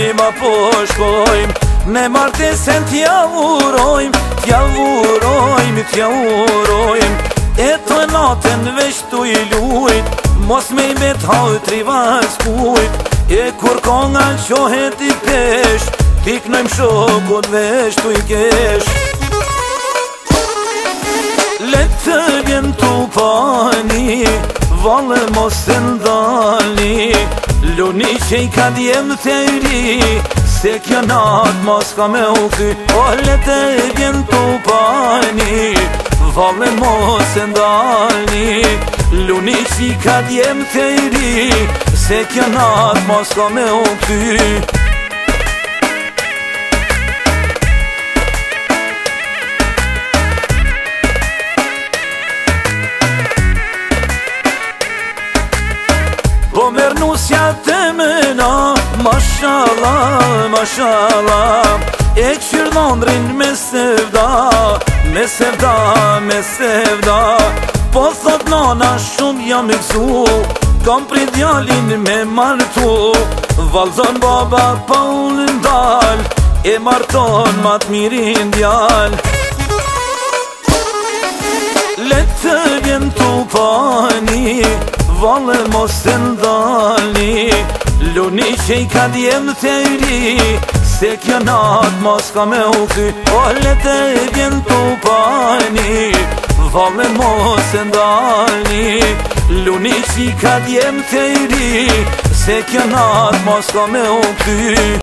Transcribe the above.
ma po shkojmë me martesen t'ja urojmë, t'ja urojmë, t'ja urojmë. E të natën veç t'u i lujt, mos me i bet hajtri vas kujt. E kur konga qohet i pesh, t'i knojmë shokut veç t'u i kesh. Let të vjen t'u pani, vale mos e ndali, luni që i ka djem të ri, se kjo nat mos ka me u ky. O let të vjen t'u pani, vale mos e ndali, luni që i ka djem të ri, se kjo nat mos ka me u ky. Po merë nusja të mëna, mashallah, mashallah. E qyrë Londrin me sevda, me sevda, me sevda. Po thot nana shumë jam i gzu, kam pri djalin me martu. Valzon baba pa unë ndal, e marton mat mirin djal. Let të vjen t'u pani, vale mos e ndali, luni që i ka djem të ri, se kjo nat mos ka me u ky. O let të vjen t'u pani, vale mos e ndali, luni që i ka djem të ri, se kjo nat mos ka me u ky.